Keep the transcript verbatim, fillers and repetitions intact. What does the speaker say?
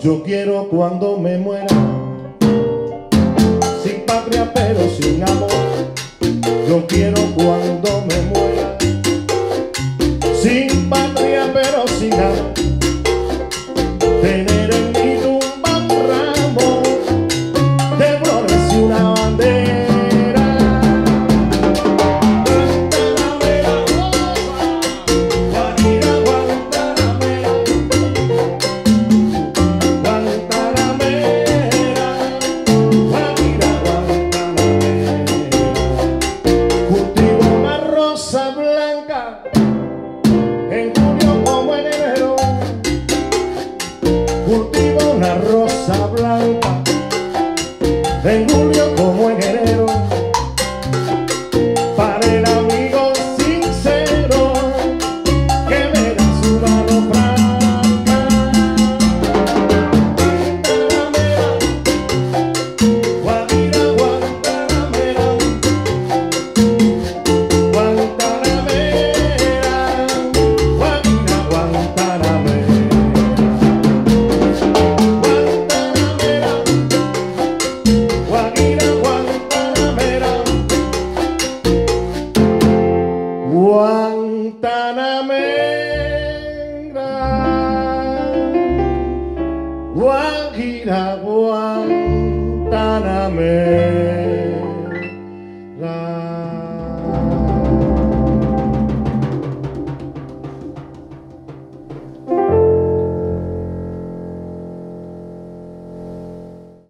Yo quiero cuando me muera, sin patria pero sin amor. Yo quiero cuando me muera, sin patria pero sin amor, tener en mi tumba un ramo de flores y una bandera. En junio como en enero cultivo una rosa blanca. En julio como en enero, para el amigo sincero que me da su mano franca. Guajira, Guantanamera, Guantanamera, Guajira, Guantanamera, Guantanamera, Guajira, Guantanamera, Guantanamera, Guajira, Guantanamera.